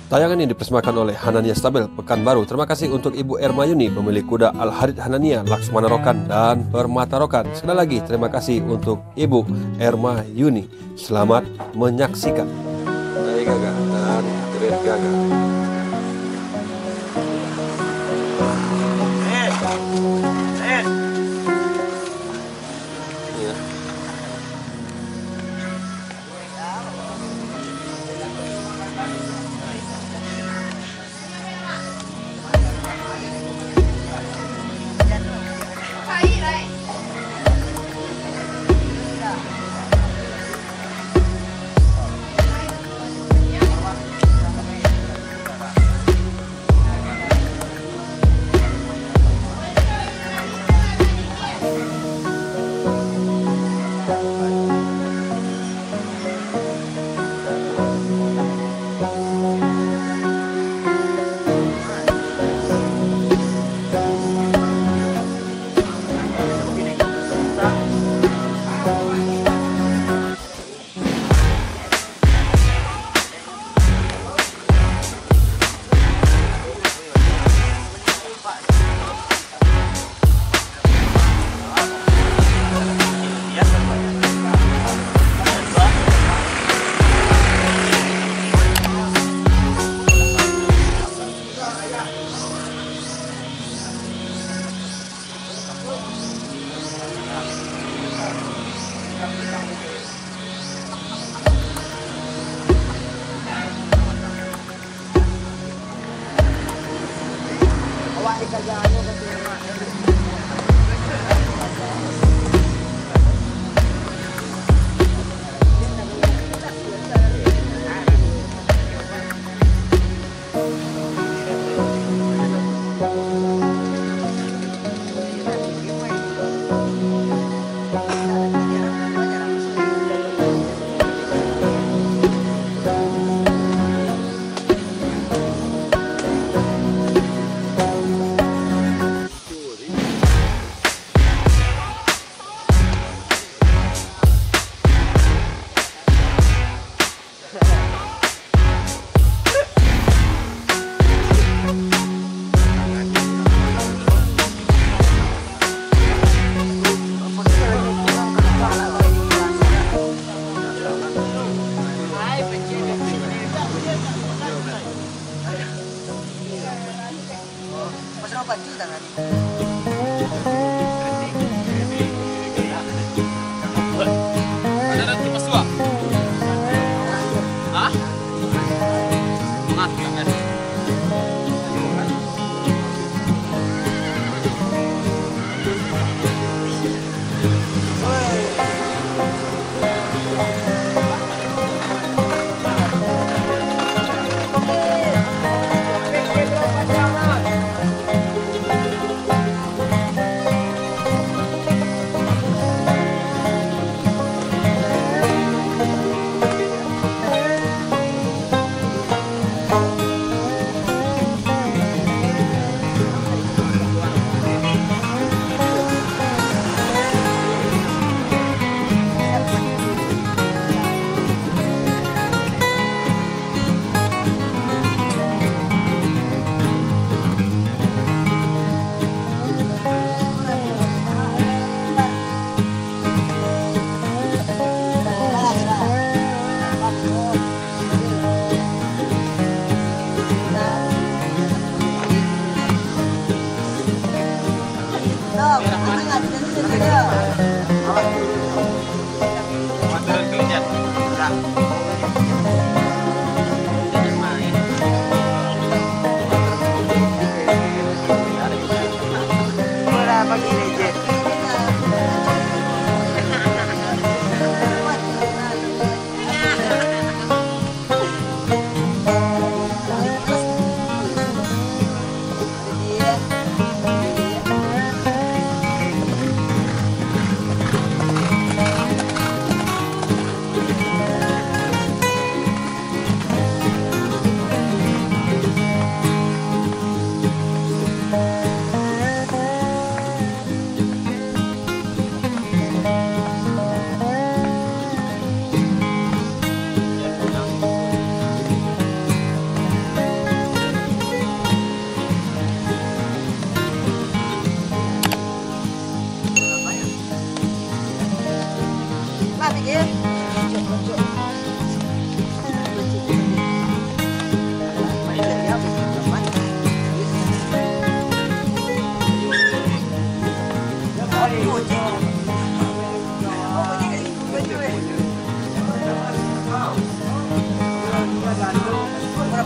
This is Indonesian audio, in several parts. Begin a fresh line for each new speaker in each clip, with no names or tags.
Tayangan ini dipersembahkan oleh Hanania Stabel, Pekanbaru. Terima kasih untuk Ibu Ermayuni, pemilik kuda Al-Harid Hanania, Laksmana Rokan, dan Permata Rokan. Sekali lagi, terima kasih untuk Ibu Ermayuni. Selamat menyaksikan. Dari Gaga dan Great Gaga.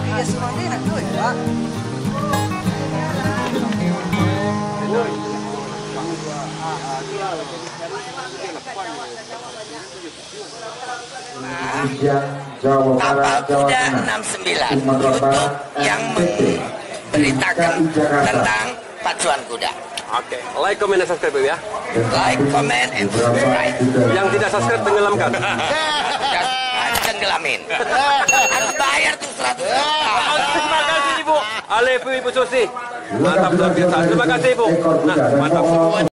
Iya semuanya enak tuh ya.
Kapal Kuda 69 YouTube yang memberitakan tentang pacuan kuda.
Oke, like, comment, dan subscribe ya.
Like, comment, and subscribe.
Yang tidak subscribe tenggelamkan.
Jangan tenggelamin. Harus bayar tuh 100 juta.
Terima kasih Ibu. Alif Ibu Susi. Mantap luar biasa. Terima kasih Ibu. Nah, mantap.